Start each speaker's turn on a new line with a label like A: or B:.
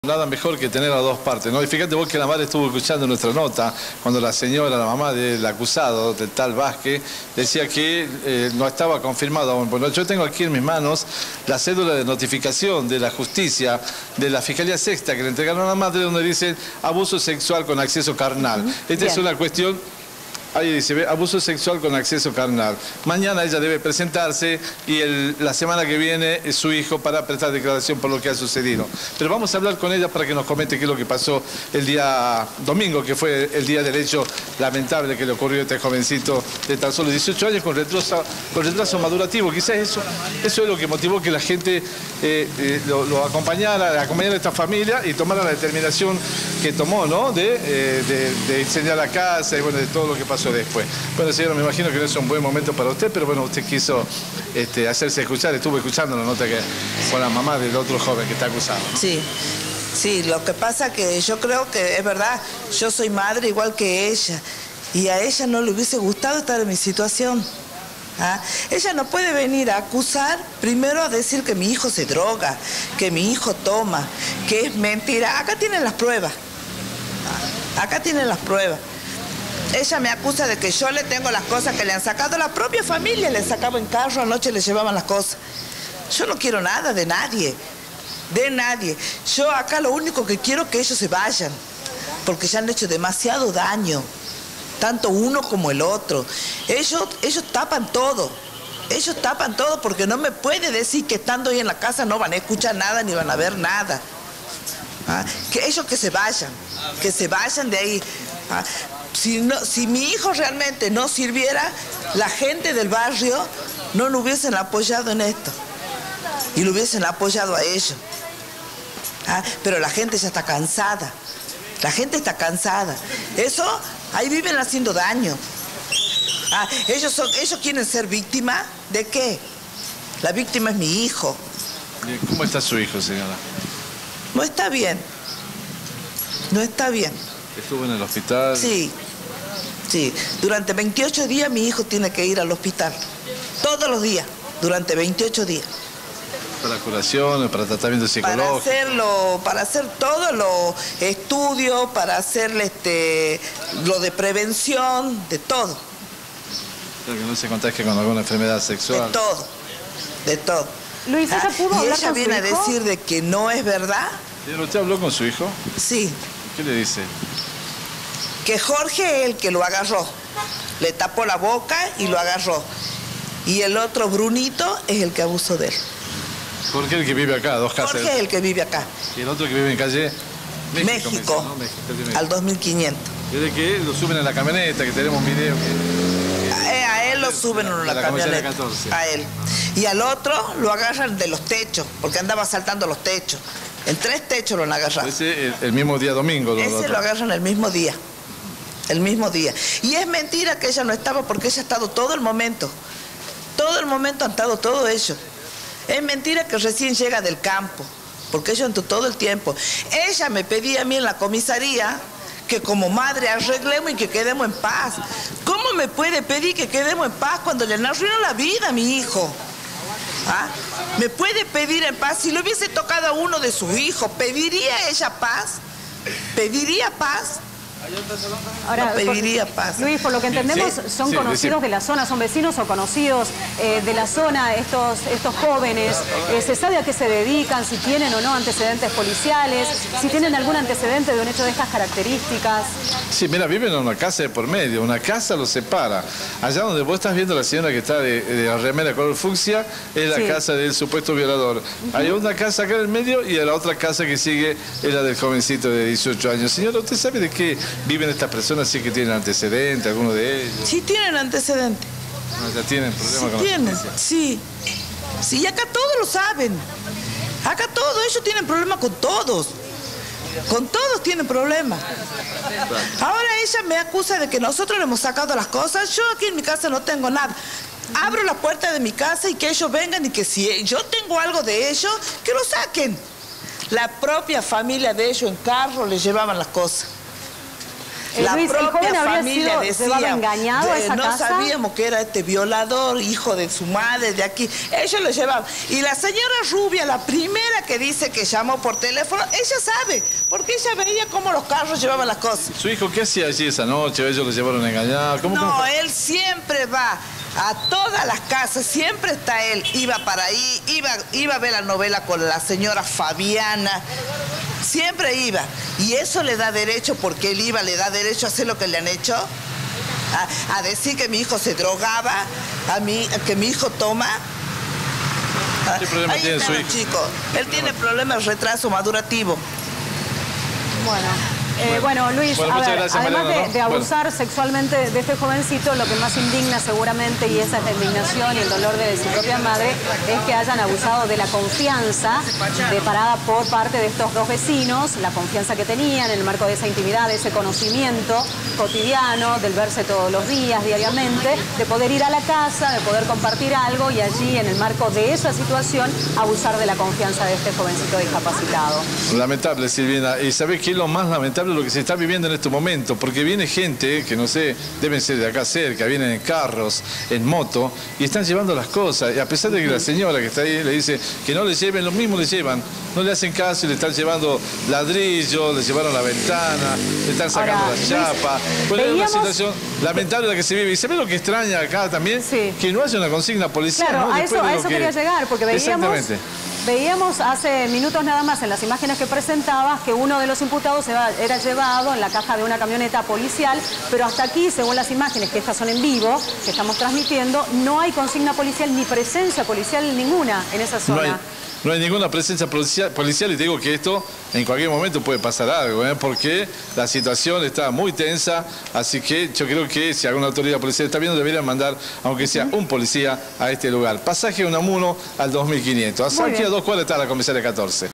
A: Nada mejor que tener a dos partes, ¿no? Y fíjate vos que la madre estuvo escuchando nuestra nota cuando la señora, la mamá del acusado, del tal Vázquez, decía que no estaba confirmado aún. Bueno, yo tengo aquí en mis manos la cédula de notificación de la justicia de la Fiscalía Sexta que le entregaron a la madre, donde dice abuso sexual con acceso carnal. Esta es una cuestión. Ahí dice, ¿ve? Abuso sexual con acceso carnal. Mañana ella debe presentarse y la semana que viene su hijo para prestar declaración por lo que ha sucedido. Pero vamos a hablar con ella para que nos comente qué es lo que pasó el día domingo, que fue el día del hecho lamentable que le ocurrió a este jovencito de tan solo 18 años con retraso madurativo. Quizás eso es lo que motivó que la gente lo acompañara a esta familia y tomara la determinación que tomó, ¿no? De incendiar la casa y bueno, de todo lo que pasó después. Bueno, señora, me imagino que no es un buen momento para usted, pero bueno, usted quiso hacerse escuchar, estuvo escuchando la nota que con la mamá del otro joven que está acusado, ¿no?
B: Sí, lo que pasa que yo creo que es verdad, yo soy madre igual que ella, y a ella no le hubiese gustado estar en mi situación. Ella no puede venir a acusar, primero a decir que mi hijo se droga, que mi hijo toma, que es mentira. Acá tienen las pruebas. Acá tienen las pruebas. Ella me acusa de que yo le tengo las cosas que le han sacado. La propia familia le sacaba en carro, anoche le llevaban las cosas. Yo no quiero nada de nadie, Yo acá lo único que quiero es que ellos se vayan, porque ya han hecho demasiado daño, tanto uno como el otro. Ellos tapan todo. Ellos tapan todo porque no me puede decir que estando ahí en la casa no van a escuchar nada ni van a ver nada. Que ellos que se vayan de ahí. Si mi hijo realmente no sirviera, la gente del barrio no lo hubiesen apoyado en esto. Y lo hubiesen apoyado a ellos. Pero la gente ya está cansada. La gente está cansada. Eso, ahí viven haciendo daño. Ellos quieren ser víctimas. ¿De qué? La víctima es mi hijo.
A: ¿Cómo está su hijo, señora?
B: No está bien. No está bien.
A: ¿Estuvo en el hospital?
B: Sí. Durante 28 días mi hijo tiene que ir al hospital. Todos los días, durante 28 días.
A: ¿Para curación, para tratamiento psicológico?
B: Para hacer todos los estudios, para hacer lo de prevención, de todo.
A: Para que no se contagie con alguna enfermedad sexual.
B: De todo.
C: Luis, ¿ella pudo hablar con su hijo?
B: Y ella viene a decir de que no es verdad.
A: ¿Usted habló con su hijo?
B: Sí.
A: ¿Qué le dice?
B: Que Jorge es el que lo agarró. Le tapó la boca y lo agarró. Y el otro, Brunito, es el que abusó de él.
A: Jorge es el que vive acá, dos casas.
B: Jorge es el que vive acá.
A: ¿Y el otro que vive en calle?
B: México. Al 2500.
A: Desde que lo suben en la camioneta, que tenemos un video
B: a él lo suben en la camioneta.
A: 14.
B: A él. Y al otro lo agarran de los techos, porque andaba saltando los techos. En 3 techos lo han agarrado.
A: Ese el mismo día domingo.
B: Ese lo agarran el mismo día. El mismo día. Y es mentira que ella no estaba, porque ella ha estado todo el momento. Todo el momento han estado todos ellos. Es mentira que recién llega del campo, porque ellos han estado todo el tiempo. Ella me pedía a mí en la comisaría que como madre arreglemos y que quedemos en paz. ¿Cómo me puede pedir que quedemos en paz cuando le arruinó la vida a mi hijo? ¿Me puede pedir en paz? Si le hubiese tocado a uno de sus hijos, ¿pediría ella paz? ¿Pediría paz?
C: Ahora,
B: no pediría paz.
C: Luis, por lo que entendemos, son conocidos de la zona, son vecinos o conocidos de la zona, estos jóvenes. ¿Se sabe a qué se dedican? Si tienen o no antecedentes policiales, si tienen algún antecedente de un hecho de estas características. Sí,
A: mira, viven en una casa de por medio, una casa los separa. Allá donde vos estás viendo a la señora que está de la remera color fucsia, es la casa del supuesto violador. Hay una casa acá en el medio y la otra casa que sigue es la del jovencito de 18 años. Señora, ¿usted sabe de qué viven estas personas? ¿Sí que tienen antecedentes, alguno de ellos?
B: Sí tienen antecedentes.
A: ¿Ya tienen problemas con la justicia?
B: Sí, y acá todos lo saben. Acá todos, ellos tienen problemas con todos. Con todos tienen problemas. Ahora ella me acusa de que nosotros le hemos sacado las cosas. Yo aquí en mi casa no tengo nada. Abro la puerta de mi casa y que ellos vengan y que si yo tengo algo de ellos, que lo saquen. La propia familia de ellos en carro les llevaban las cosas. La
C: Luis,
B: propia
C: ¿el joven habría
B: familia
C: sido
B: decía,
C: llevado engañado a esa
B: no
C: casa?
B: sabíamos que era este violador, hijo de su madre, de aquí. Ellos lo llevaban. Y la señora Rubia, la primera que dice que llamó por teléfono, ella sabe, porque ella veía cómo los carros llevaban las cosas.
A: ¿Su hijo qué hacía allí esa noche? ¿Ellos lo llevaron a engañar?
B: No, él siempre va a todas las casas, siempre está él. Iba para ahí, iba a ver la novela con la señora Fabiana. Siempre iba. Y eso le da derecho, porque él iba, le da derecho a hacer lo que le han hecho. A decir que mi hijo se drogaba, que mi hijo toma.
A: ¿Qué problema tiene su hijo?
B: Chico. Él tiene problemas de retraso madurativo.
C: Bueno, Luis,
A: bueno,
C: a ver,
A: gracias,
C: además
A: Mariana, ¿no?
C: de abusar sexualmente de este jovencito, lo que más indigna seguramente, y esa es la indignación y el dolor de su propia madre, es que hayan abusado de la confianza deparada por parte de estos dos vecinos, la confianza que tenían en el marco de esa intimidad, de ese conocimiento cotidiano, del verse todos los días, diariamente, de poder ir a la casa, de poder compartir algo y allí, en el marco de esa situación, abusar de la confianza de este jovencito discapacitado.
A: Lamentable, Silvina. ¿Y sabés qué es lo más lamentable? Lo que se está viviendo en este momento, porque viene gente que no sé, deben ser de acá cerca, vienen en carros, en moto, y están llevando las cosas, y a pesar de que la señora que está ahí le dice que no le lleven, lo mismo le llevan, no le hacen caso y le están llevando ladrillos, le llevaron la ventana, le están sacando la chapa. Bueno, es una situación lamentable la que se vive. ¿Y sabés lo que extraña acá también? Sí. Que no haya una consigna policial.
C: Claro,
A: ¿no?
C: a eso quería llegar, porque veíamos hace minutos nada más en las imágenes que presentabas que uno de los imputados era llevado en la caja de una camioneta policial, pero hasta aquí, según las imágenes, que estas son en vivo, que estamos transmitiendo, no hay consigna policial ni presencia policial ninguna en esa zona.
A: No hay ninguna presencia policial y te digo que esto en cualquier momento puede pasar algo, porque la situación está muy tensa, así que yo creo que si alguna autoridad policial está viendo deberían mandar, aunque sea un policía, a este lugar. Pasaje Unamuno al 2500. Aquí a 2 cuadras está la comisaría 14.